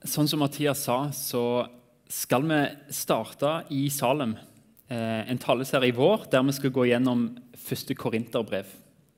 Sånn som Mathias sa, så skal vi starte i Salem, en taleserie i vår, der vi skal gå gjennom første Korinterbrev.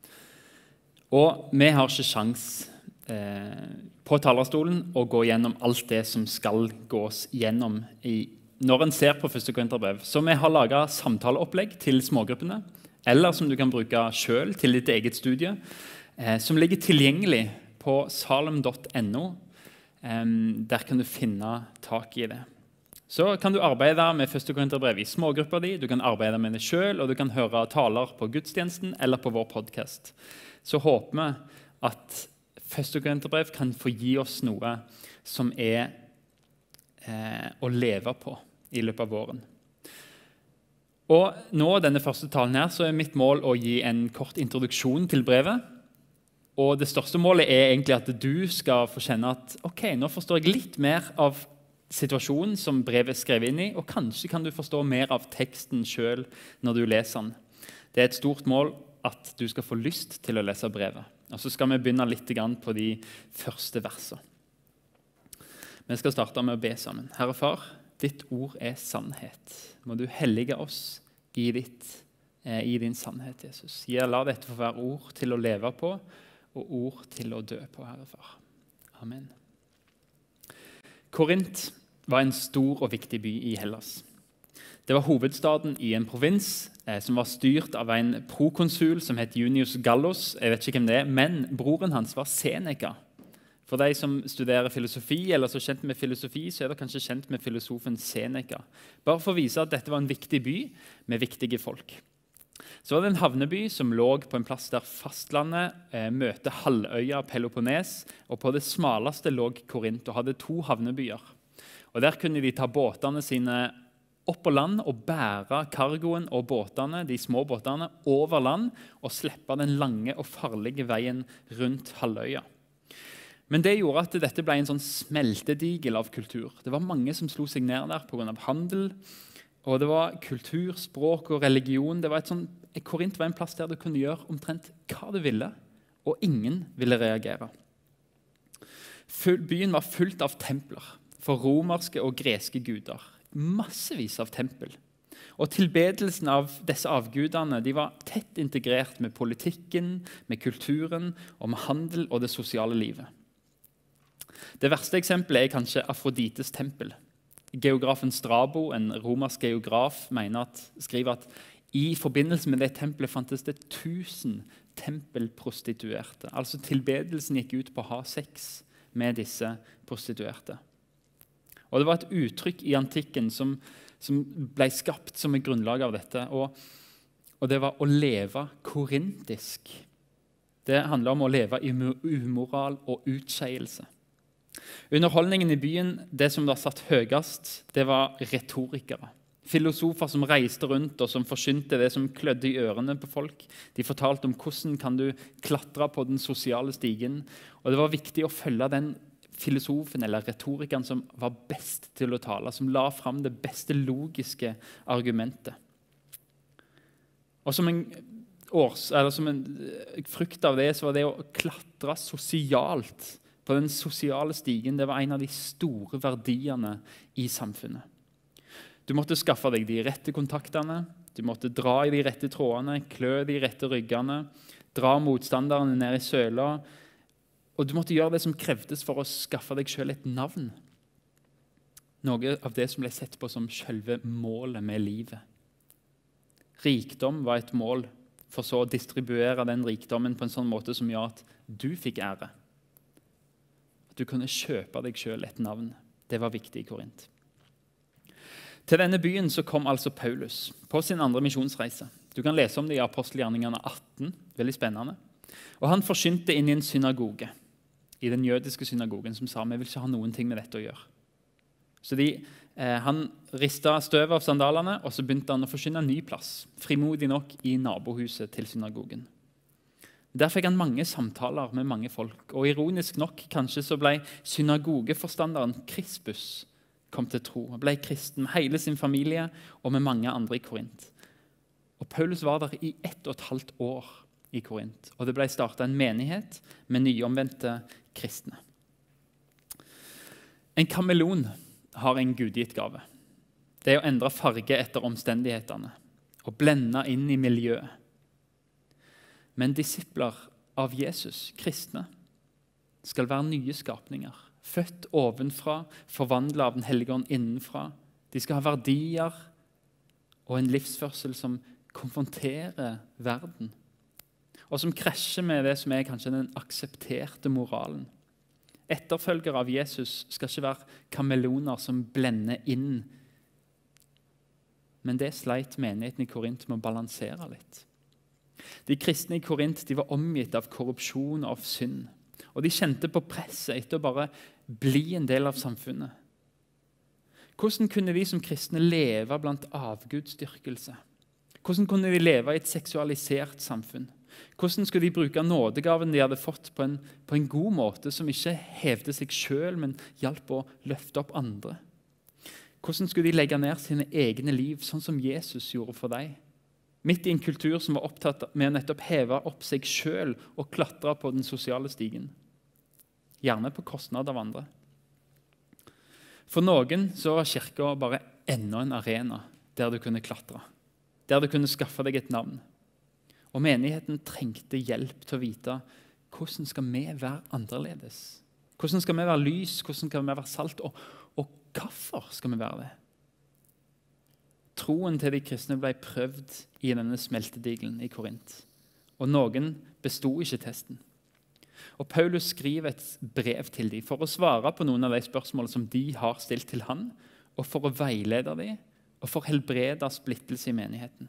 Og vi har ikke sjans på talerstolen å gå gjennom alt det som skal gås gjennom når en ser på første Korinterbrev. Så vi har laget samtaleopplegg til smågruppene, eller som du kan bruke selv til ditt eget studie, som ligger tilgjengelig på salem.no. Der kan du finne tak i det. Så kan du arbeide med første Korinterbrev i smågrupper di, du kan arbeide med det selv, og du kan høre taler på gudstjenesten eller på vår podcast. Så håper vi at første Korinterbrev kan få gi oss noe som å leve på i løpet av våren. Og nå, denne første talen her, så mitt mål å gi en kort introduksjon til brevet. Og det største målet egentlig at du skal få kjenne at ok, nå forstår jeg litt mer av situasjonen som brevet skrev inn i, og kanskje kan du forstå mer av teksten selv når du leser den. Det et stort mål at du skal få lyst til å lese brevet. Og så skal vi begynne litt på de første versene. Vi skal starte med å be sammen. Herre Far, ditt ord sannhet. Må du hellige oss i din sannhet, Jesus. La dette få være ord til å leve på, og ord til å dø på, Herre Far. Amen. Korint var en stor og viktig by i Hellas. Det var hovedstaden i en provins som var styrt av en prokonsul som het Junius Gallus. Jeg vet ikke hvem det men broren hans var Seneca. For de som studerer filosofi, eller så kjent med filosofi, så det kanskje kjent med filosofen Seneca. Bare for å vise at dette var en viktig by med viktige folk. Så var det en havneby som lå på en plass der fastlandet møter halvøya Peloponnes, og på det smaleste lå Korint og hadde 2 havnebyer. Og der kunne de ta båtene sine opp på land og bære kargoen og båtene, de små båtene, over land og slippe den lange og farlige veien rundt halvøya. Men det gjorde at dette ble en sånn smeltedigel av kultur. Det var mange som slo seg ned der på grunn av handel, og det var kultur, språk og religion. Korint var en plass der du kunne gjøre omtrent hva du ville, og ingen ville reagere. Byen var fullt av templer for romerske og greske guder. Massevis av tempel. Og tilbedelsen av disse avgudene de var tett integrert med politikken, med kulturen og med handel og det sosiale livet. Det verste eksempelet kanskje Afrodites tempel. Geografen Strabo, en romersk geograf, skriver at i forbindelse med det tempelet fantes det 1000 tempelprostituerte. Altså tilbedelsen gikk ut på å ha sex med disse prostituerte. Og det var et uttrykk i antikken som ble skapt som et grunnlag av dette. Og det var å leve korintisk. Det handler om å leve i umoral og utskeielse. Underholdningen i byen, det som var satt høyest, det var retorikere. Filosofer som reiste rundt og som forsynte det som klødde i ørene på folk. De fortalte om hvordan kan du klatre på den sosiale stigen. Og det var viktig å følge den filosofen eller retorikeren som var best til å tale, som la fram det beste logiske argumentet. Og som en frukt av det, så var det å klatre sosialt på den sosiale stigen, det var en av de store verdiene i samfunnet. Du måtte skaffe deg de rette kontaktene, du måtte dra i de rette trådene, klø de rette ryggene, dra motstanderne ned i søla, og du måtte gjøre det som krevdes for å skaffe deg selv et navn. Noe av det som ble sett på som selve målet med livet. Rikdom var et mål, for så å distribuere den rikdommen på en sånn måte som gjør at du fikk ære. At du kunne kjøpe deg selv et navn. Det var viktig i Korint. Til denne byen så kom altså Paulus på sin andre misjonsreise. Du kan lese om det i Apostelgjerningene 18, veldig spennende. Og han forsynte inn i en synagoge, i den jødiske synagogen, som sa, vi vil ikke ha noen ting med dette å gjøre. Så han ristet støv av sandalene, og så begynte han å forkynne en ny plass, frimodig nok i nabohuset til synagogen. Der fikk han mange samtaler med mange folk, og ironisk nok kanskje så ble synagogeforstanderen Crispus kom til tro. Han ble kristen med hele sin familie og med mange andre i Korint. Og Paulus var der i 1,5 år i Korint, og det ble startet en menighet med nyomvendte kristne. En kameleon har en gudgitt gave. Det er å endre farge etter omstendighetene og blende inn i miljøet. Men disipler av Jesus, kristne, skal være nye skapninger, født ovenfra, forvandlet av den hellige ånd innenfra. De skal ha verdier og en livsførsel som konfronterer verden, og som krasjer med det som er kanskje den aksepterte moralen. Etterfølgere av Jesus skal ikke være kameleoner som blender inn, men det sleit menigheten i Korint med å balansere litt. De kristne i Korint de var omgitt av korrupsjon og av synd, og de kjente på presset etter å bare bli en del av samfunnet. Hvordan kunne de som kristne leve blant avgudsdyrkelse? Hvordan kunne de leve i et seksualisert samfunn? Hvordan skulle de bruke nådegaven de hadde fått på en god måte, som ikke hevde seg selv, men hjalp å løfte opp andre? Hvordan skulle de legge ned sine egne liv, sånn som Jesus gjorde for dem? Midt i en kultur som var opptatt med å nettopp heve opp seg selv og klatre på den sosiale stigen. Gjerne på kostnad av andre. For noen så var kirka bare enda en arena der du kunne klatre. Der du kunne skaffe deg et navn. Og menigheten trengte hjelp til å vite hvordan skal vi være annerledes. Hvordan skal vi være lys, hvordan skal vi være salt, og hvorfor skal vi være det? Troen til de kristne ble prøvd i denne smeltedigelen i Korint. Og noen bestod ikke testen. Og Paulus skriver et brev til dem for å svare på noen av de spørsmålene som de har stilt til han, og for å veilede dem, og for å helbrede splittelse i menigheten.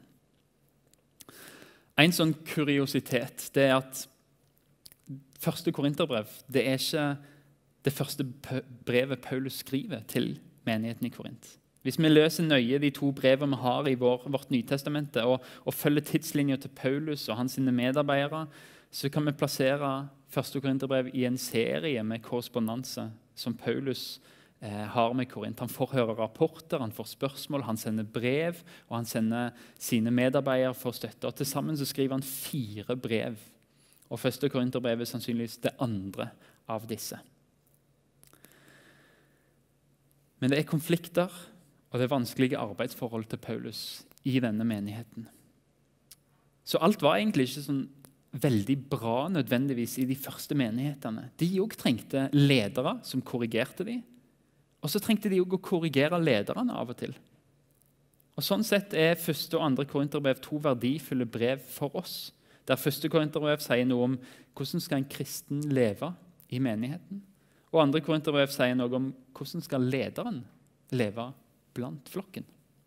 En sånn kuriositet det er at første Korinterbrev det er ikke det første brevet Paulus skriver til menigheten i Korint. Hvis vi løser nøye de 2 brevene vi har i vårt Nytestamente, og følger tidslinjen til Paulus og hans medarbeidere, så kan vi plassere første Korinterbrev i en serie med korrespondanse som Paulus har med Korint. Han får høre rapporter, han får spørsmål, han sender brev, og han sender sine medarbeidere for støtte. Og til sammen så skriver han 4 brev. Og første Korinterbrev er sannsynligvis det andre av disse. Men det er konflikter, og det er vanskelige arbeidsforhold til Paulus i denne menigheten. Så alt var egentlig ikke sånn veldig bra nødvendigvis i de første menighetene. De også trengte ledere som korrigerte dem, og så trengte de også å korrigere lederne av og til. Og sånn sett er første og andre Korinterbrev 2 verdifulle brev for oss, der første Korinterbrev sier noe om hvordan skal en kristen leve i menigheten, og andre Korinterbrev sier noe om hvordan skal lederen leve blant flokken.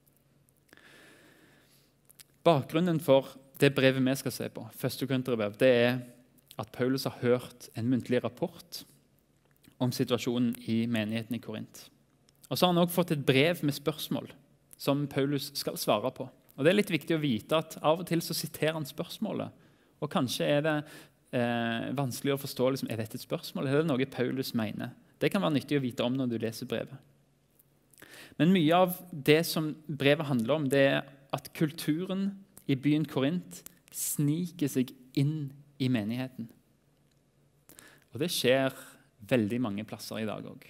Bakgrunnen for det brevet vi skal se på, første Korinterbrev, det er at Paulus har hørt en muntlig rapport om situasjonen i menigheten i Korint. Og så har han også fått et brev med spørsmål som Paulus skal svare på. Og det er litt viktig å vite at av og til så siterer han spørsmålet, og kanskje er det vanskelig å forstå, liksom, er dette et spørsmål, eller er det noe Paulus mener? Det kan være nyttig å vite om når du leser brevet. Men mye av det som brevet handler om, det er at kulturen i byen Korint sniker seg inn i menigheten. Og det skjer veldig mange plasser i dag også.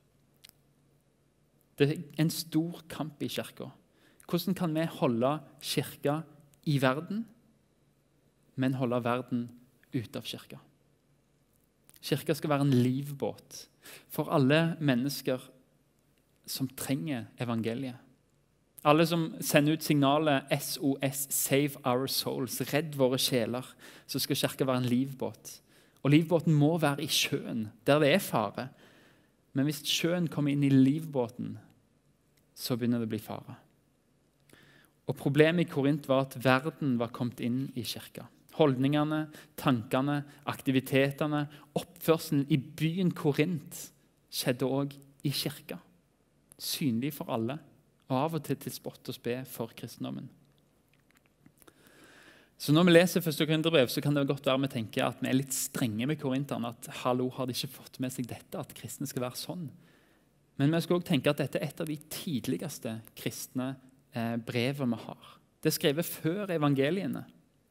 Det er en stor kamp i kirka. Hvordan kan vi holde kirka i verden, men holde verden ut av kirka? Kirka skal være en livbåt for alle mennesker som trenger evangeliet. Alle som sender ut signalet SOS, Save Our Souls, redd våre sjeler, så skal kirka være en livbåt. Og livbåten må være i sjøen, der det er fare. Men hvis sjøen kommer inn i livbåten, så begynner det å bli fare. Og problemet i Korint var at verden var kommet inn i kirka. Holdningene, tankene, aktivitetene, oppførselen i byen Korint skjedde også i kirka. Synlig for alle, og av og til spott og spe for kristendommen. Så når vi leser første Korinterbrev, så kan det godt være vi tenker at vi er litt strenge med korinterne, at hallo, har de ikke fått med seg dette, at kristne skal være sånn. Men vi skal også tenke at dette er et av de tidligste kristne brevet vi har. Det er skrevet før evangeliene.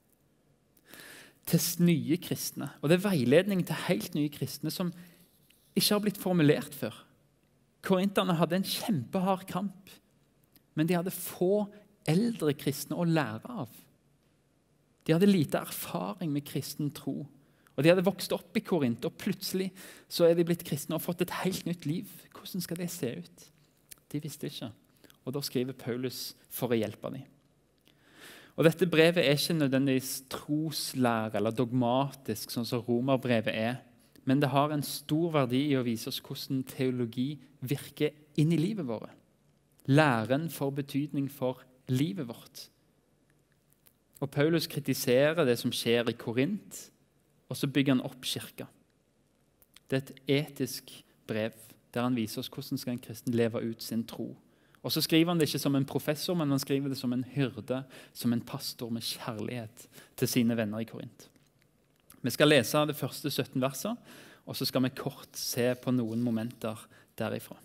Til nye kristne. Og det er veiledning til helt nye kristne som ikke har blitt formulert før. Korinterne hadde en kjempehard kamp, men de hadde få eldre kristne å lære av. De hadde lite erfaring med kristen tro, og de hadde vokst opp i Korint, og plutselig så er de blitt kristne og fått et helt nytt liv. Hvordan skal det se ut? De visste ikke, og da skriver Paulus for å hjelpe dem. Og dette brevet er ikke nødvendigvis troslære eller dogmatisk, sånn som romerbrevet er, men det har en stor verdi i å vise oss hvordan teologi virker inn i livet vårt. Læren får betydning for livet vårt. Og Paulus kritiserer det som skjer i Korint, og så bygger han opp kirka. Det er et etisk brev der han viser oss hvordan skal en kristen leve ut sin tro. Og så skriver han det ikke som en professor, men han skriver det som en hyrde, som en pastor med kjærlighet til sine venner i Korint. Vi skal lese det første 17 verset, og så skal vi kort se på noen momenter derifra.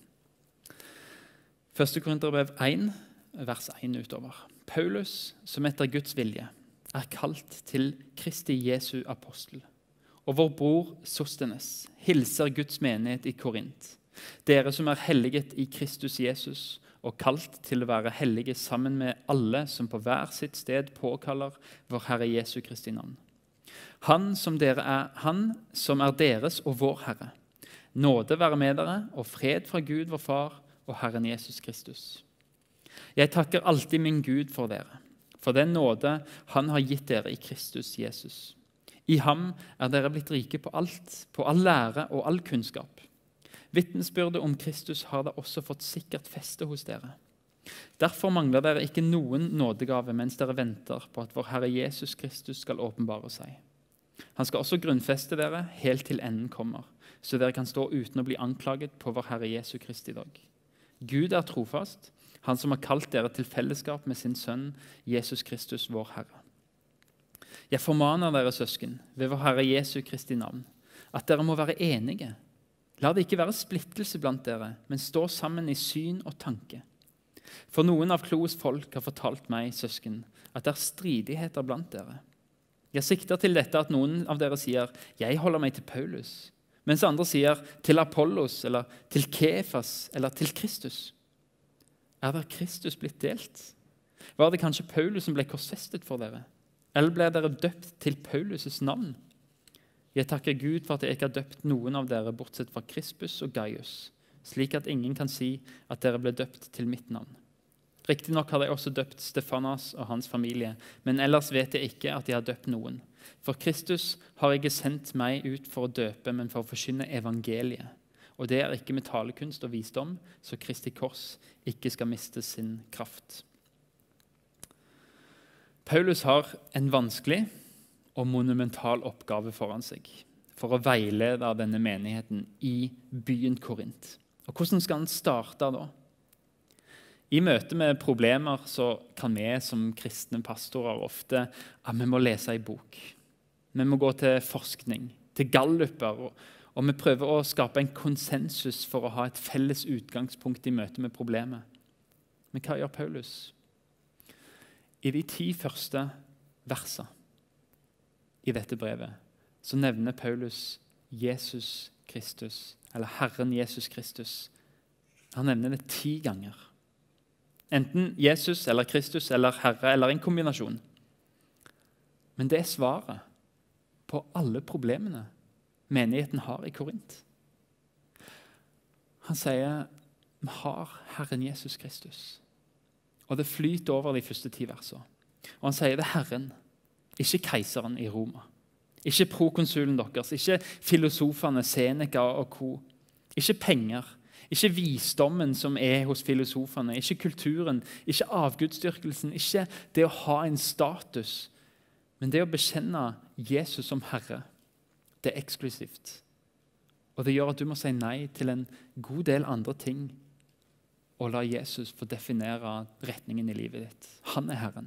1. Korinterbrev 1, vers 1 utover. Paulus, som etter Guds vilje, er kalt til Kristi Jesu apostel. Og vår bror Sostenes hilser Guds menighet i Korint. Dere som er helliget i Kristus Jesus, og kalt til å være hellige sammen med alle som på hver sitt sted påkaller vår Herre Jesu Kristi navn. Han som er deres og vår Herre. Nåde være med dere, og fred fra Gud vår Far og Herren Jesus Kristus. Jeg takker alltid min Gud for dere, for den nåde han har gitt dere i Kristus Jesus. I ham er dere blitt rike på alt, på all lære og all kunnskap. Vitnesbyrdet om Kristus har da også fått sikkert feste hos dere. Derfor mangler dere ikke noen nådegave mens dere venter på at vår Herre Jesus Kristus skal åpenbare seg. Han skal også grunnfeste dere helt til enden kommer, så dere kan stå uten å bli anklaget på vår Herre Jesu Kristi dag. Gud er trofast, han som har kalt dere til fellesskap med sin sønn, Jesus Kristus, vår Herre. Jeg formaner dere, søsken, ved vår Herre Jesu Kristi navn, at dere må være enige. La det ikke være splittelse blant dere, men stå sammen i syn og tanke. For noen av Kloes folk har fortalt meg, søsken, at det er stridigheter blant dere. Jeg sikter til dette at noen av dere sier, jeg holder meg til Paulus, mens andre sier til Apollos, eller til Kefas, eller til Kristus. Er der Kristus blitt delt? Var det kanskje Paulus som ble korsfestet for dere? Eller ble dere døpt til Paulus' navn? Jeg takker Gud for at jeg ikke har døpt noen av dere bortsett fra Krispus og Gaius, slik at ingen kan si at dere ble døpt til mitt navn. Riktig nok hadde jeg også døpt Stefanas og hans familie, men ellers vet jeg ikke at jeg har døpt noen. For Kristus har ikke sendt meg ut for å døpe, men for å forkynne evangeliet. Og det er ikke med talekunst og visdom, så Kristi kors ikke skal miste sin kraft. Paulus har en vanskelig og monumental oppgave foran seg for å veilede denne menigheten i byen Korint. Og hvordan skal han starte da? I møte med problemer så kan vi som kristne pastorer ofte vi må lese en bok. Vi må gå til forskning, til galluper, og vi prøver å skape en konsensus for å ha et felles utgangspunkt i møte med problemet. Men hva gjør Paulus? I de 10 første versene i dette brevet så nevner Paulus Jesus Kristus, eller Herren Jesus Kristus. Han nevner det 10 ganger. Enten Jesus eller Kristus eller Herre eller en kombinasjon. Men det er svaret på alle problemene menigheten har i Korint. Han sier, vi har Herren Jesus Kristus. Og det flyter over de første 10 versene. Og han sier det er Herren, ikke keiseren i Roma. Ikke prokonsulen deres, ikke filosofene, Seneca og co. Ikke penger, ikke visdommen som er hos filosofene, ikke kulturen, ikke avgudsdyrkelsen, ikke det å ha en status, men det å bekjenne Jesus som Herre, det er eksklusivt. Og det gjør at du må si nei til en god del andre ting og la Jesus få definere retningen i livet ditt. Han er Herren.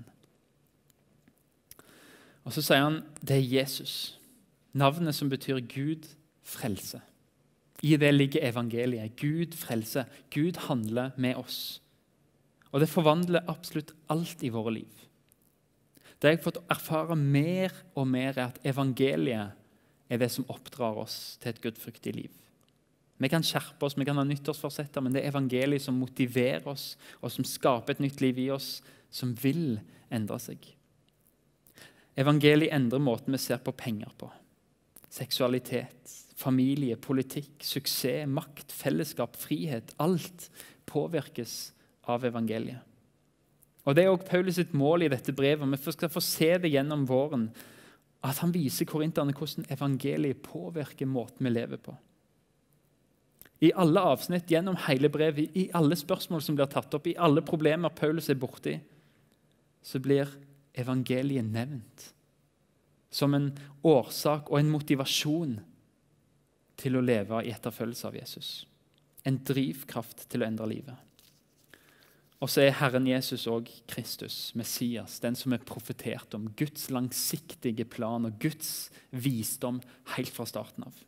Og så sier han, det er Jesus. Navnet som betyr Gud frelse. I det ligger evangeliet. Gud frelse. Gud handler med oss. Og det forvandler absolutt alt i våre liv. Det jeg har fått erfare mer og mer er at evangeliet er det som oppdrar oss til et gudfryktig liv. Vi kan skjerpe oss, vi kan ha nyttårsforsetter, men det er evangeliet som motiverer oss, og som skaper et nytt liv i oss, som vil endre seg. Evangeliet endrer måten vi ser på penger på. Seksualitet, familie, politikk, suksess, makt, fellesskap, frihet. Alt påvirkes av evangeliet. Og det er også Paulus sitt mål i dette brevet. Vi skal få se det gjennom våren, at han viser korinterne hvordan evangeliet påvirker måten vi lever på. I alle avsnitt, gjennom hele brevet, i alle spørsmål som blir tatt opp, i alle problemer Paulus er borti, så blir evangeliet nevnt som en årsak og en motivasjon til å leve i etterfølgelse av Jesus. En drivkraft til å endre livet. Og så er Herren Jesus og Kristus, Messias, den som er profetert om, Guds langsiktige plan og Guds visdom helt fra starten av.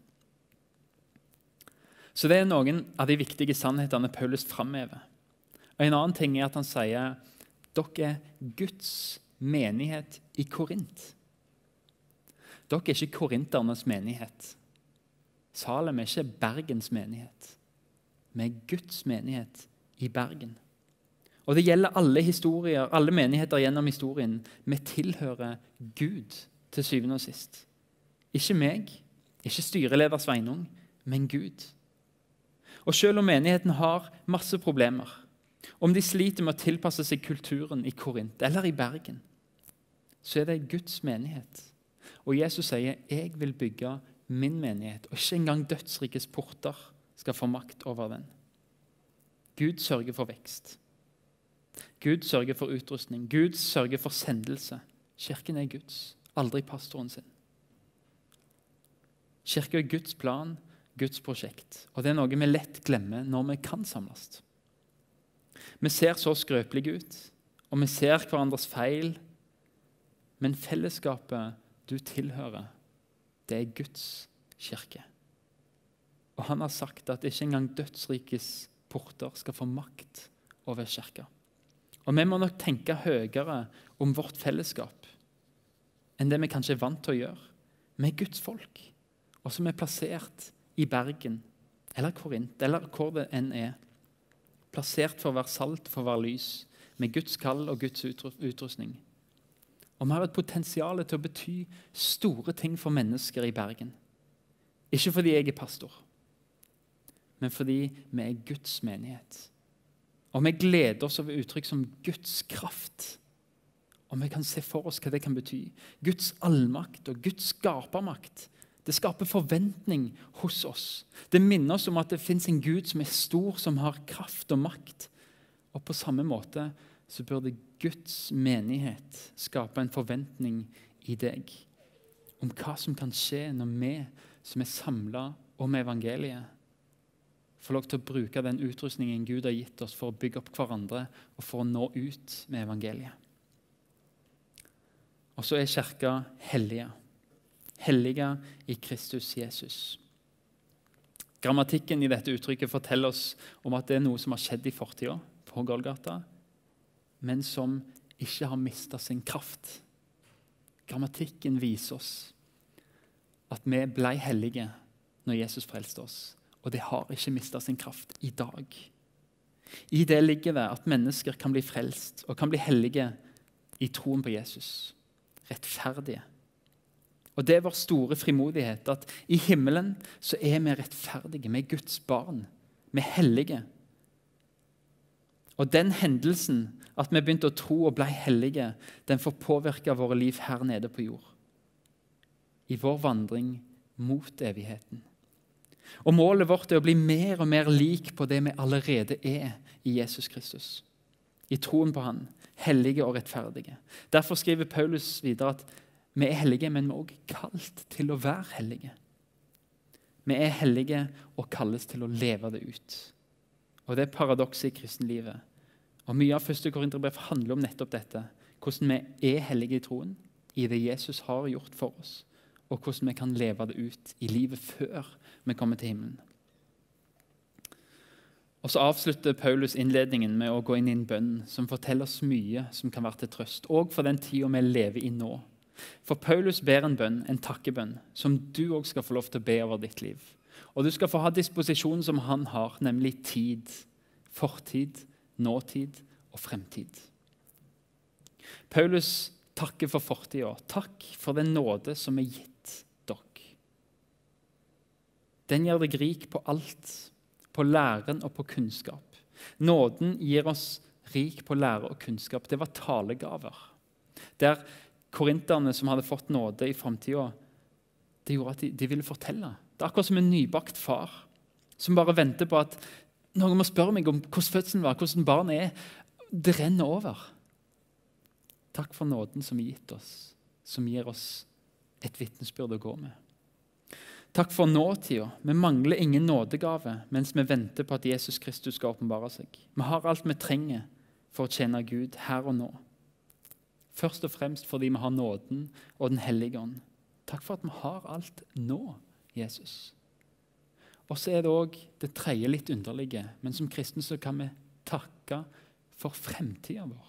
Så det er noen av de viktige sannhetene Paulus framhever. Og en annen ting er at han sier, dere er Guds menighet i Korint. Dere er ikke korinternes menighet. Salem er ikke Bergens menighet. Vi er Guds menighet i Bergen. Og det gjelder alle historier, alle menigheter gjennom historien. Vi tilhører Gud til syvende og sist. Ikke meg, ikke styreleder Sveinung, men Gud. Og selv om menigheten har masse problemer, om de sliter med å tilpasse seg kulturen i Korint eller i Bergen, så er det Guds menighet. Og Jesus sier, jeg vil bygge min menighet, og ikke engang dødsrikes porter skal få makt over den. Gud sørger for vekst. Gud sørger for utrustning. Gud sørger for sendelse. Kirken er Guds, aldri pastoren sin. Kirken er Guds plan, Guds prosjekt. Og det er noe vi lett glemmer når vi kan samles. Vi ser så skrøpelige ut, og vi ser hverandres feil, men fellesskapet du tilhører, det er Guds kirke. Og han har sagt at ikke engang dødsrikes porter skal få makt over kirka. Og vi må nok tenke høyere om vårt fellesskap enn det vi kanskje er vant til å gjøre. Vi er Guds folk, og som er plassert i Bergen, eller Korint, eller hvor det enn er. Plassert for å være salt, for å være lys, med Guds kall og Guds utrustning. Og vi har et potensial til å bety store ting for mennesker i Bergen. Ikke fordi jeg er pastor, men fordi vi er Guds menighet. Og vi gleder oss over uttrykk som Guds kraft. Og vi kan se for oss hva det kan bety. Guds allmakt og Guds skapermakt. Det skaper forventning hos oss. Det minner oss om at det finnes en Gud som er stor, som har kraft og makt. Og på samme måte så burde Guds menighet skape en forventning i deg om hva som kan skje når vi som er samlet om evangeliet, får lov til å bruke den utrustningen Gud har gitt oss for å bygge opp hverandre og for å nå ut med evangeliet. Og så er kirka hellige. Hellige i Kristus Jesus. Grammatikken i dette uttrykket forteller oss om at det er noe som har skjedd i fortida på Golgata, men som ikke har mistet sin kraft. Grammatikken viser oss at vi ble hellige når Jesus frelste oss. Og det har ikke mistet sin kraft i dag. I det ligger det at mennesker kan bli frelst og kan bli hellige i troen på Jesus. Rettferdige. Og det er vår store frimodighet at i himmelen så er vi rettferdige. Vi er Guds barn. Vi er hellige. Og den hendelsen at vi begynte å tro og ble hellige, den får påvirke våre liv her nede på jord. I vår vandring mot evigheten. Og målet vårt er å bli mer og mer lik på det vi allerede er i Jesus Kristus. I troen på han, hellige og rettferdige. Derfor skriver Paulus videre at vi er hellige, men vi er også kalt til å være hellige. Vi er hellige og kalles til å leve det ut. Og det er paradokset i kristenlivet. Og mye av 1. Korinterbrev handler om nettopp dette. Hvordan vi er hellige i troen, i det Jesus har gjort for oss. Og hvordan vi kan leve det ut i livet før vi kommer til himmelen. Og så avslutter Paulus innledningen med å gå inn i en bønn som forteller oss mye som kan være til trøst, og for den tiden vi lever i nå. For Paulus ber en bønn, en takkebønn, som du også skal få lov til å be over ditt liv. Og du skal få ha disposisjon som han har, nemlig tid, fortid, nåtid og fremtid. Paulus takker for fortiden. Takk for den nåde som er gitt dere. Den gjør deg rik på alt, på læren og på kunnskap. Nåden gir oss rik på lære og kunnskap. Det var talegaver. Der korinterne som hadde fått nåde i fremtiden, det gjorde at de ville fortelle. Det er akkurat som en nybakt far som bare venter på at noen må spørre meg om hvordan fødselen var, hvordan barnet er. Det renner over. Takk for nåden som er gitt oss, som gir oss et vitnesbyrd å gå med. Takk for nåtida. Vi mangler ingen nådegave mens vi venter på at Jesus Kristus skal åpenbare seg. Vi har alt vi trenger for å tjene Gud her og nå. Først og fremst fordi vi har nåden og den hellige ånd. Takk for at vi har alt nå, Jesus. Og så er det også det tredje litt underlige, men som kristne så kan vi takke for fremtiden vår.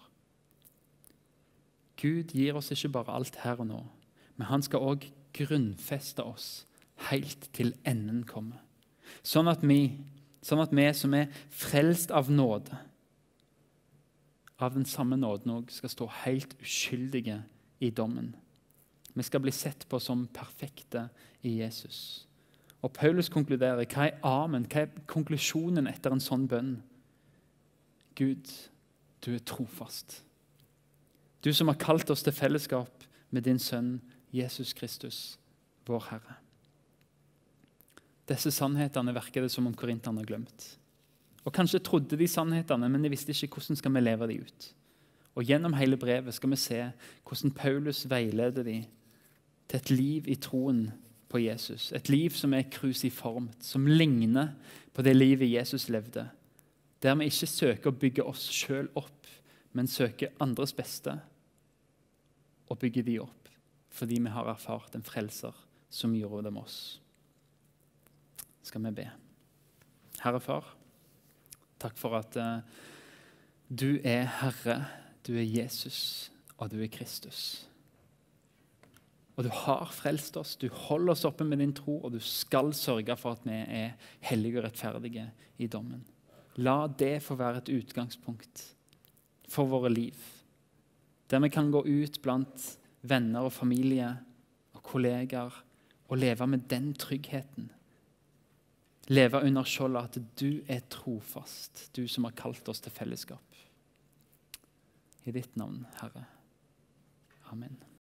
Gud gir oss ikke bare alt her og nå, men han skal også grunnfeste oss helt til enden kommer. Sånn at vi som er frelst av nåde, av den samme nåden også, skal stå helt uskyldige i dommen. Vi skal bli sett på som perfekte i Jesus. Og Paulus konkluderer, hva er amen? Hva er konklusjonen etter en sånn bønn? Gud, du er trofast. Du som har kalt oss til fellesskap med din sønn, Jesus Kristus, vår Herre. Disse sannhetene virker det som om korinterne har glemt. Og kanskje trodde de sannhetene, men de visste ikke hvordan skal vi leve de ut. Og gjennom hele brevet skal vi se hvordan Paulus veileder de til et liv i troen på Jesus. Et liv som er krusiformt, som ligner på det livet Jesus levde. Der vi ikke søker å bygge oss selv opp, men søker andres beste og bygge de opp, fordi vi har erfart en frelser som gjorde det med oss. Skal vi be. Herre Far, takk for at du er Herre, du er Jesus, og du er Kristus. Og du har frelst oss, du holder oss oppe med din tro, og du skal sørge for at vi er hellige og rettferdige i dommen. La det få være et utgangspunkt for våre liv, der vi kan gå ut blant venner og familie og kollegaer og leve med den tryggheten. Leve under skjoldet at du er trofast, du som har kalt oss til fellesskap. I ditt navn, Herre. Amen.